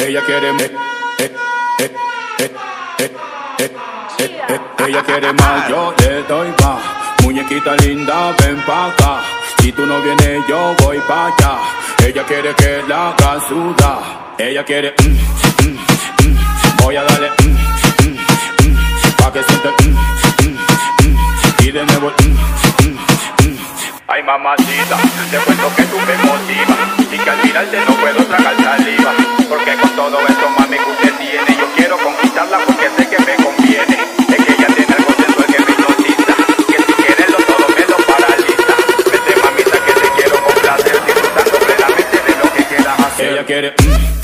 Ella quiere ella quiere más, yo le doy más. Muñequita linda, ven pa' acá. Si tú no vienes, yo voy pa' allá. Ella quiere que la haga sudar. Ella quiere voy a darle pa' que sienta y de nuevo Ay mamacita, te cuento que tú me motivas y que al mirarte no puedo tragar saliva. Porque con todo esto mami que usted tiene, yo quiero conquistarla porque sé que me conviene. Es que ella tiene algo sensual que me hipnotiza, que si quieres lo todo me lo paraliza. Vete mamita que te quiero complacer, disfrutando plenamente de lo que quieras hacer. Ella quiere